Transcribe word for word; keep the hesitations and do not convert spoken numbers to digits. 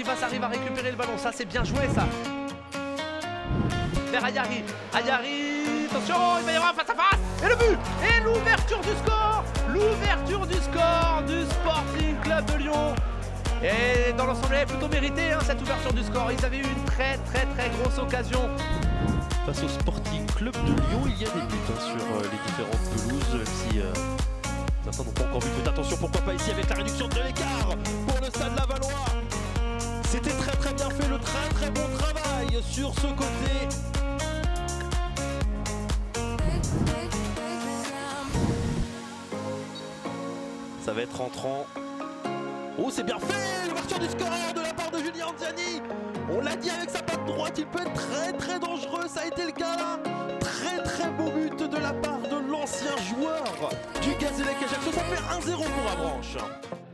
Rivas arrive à récupérer le ballon, ça c'est bien joué ça. Vers Ayari, Ayari, attention, il va y avoir un face à face. Et le but, et l'ouverture du score, l'ouverture du score du Sporting Club de Lyon. Et dans l'ensemble, elle est plutôt méritée hein, cette ouverture du score. Ils avaient eu une très très très grosse occasion. Face au Sporting Club de Lyon, il y a des buts hein, sur euh, les différentes pelouses, même si euh, certains n'ont pas encore vu. Mais attention, pourquoi pas ici avec la réduction de l'écart pour le Stade Lavallois. C'était très très bien fait, le très très bon travail sur ce côté. Ça va être rentrant. Oh, c'est bien fait! L'ouverture du scoreur de la part de Julien Anziani. On l'a dit avec sa patte droite, il peut être très très dangereux. Ça a été le cas là. Très très beau but de la part de l'ancien joueur du Gazélec Ajaccio. Ça fait un zéro pour Avranches.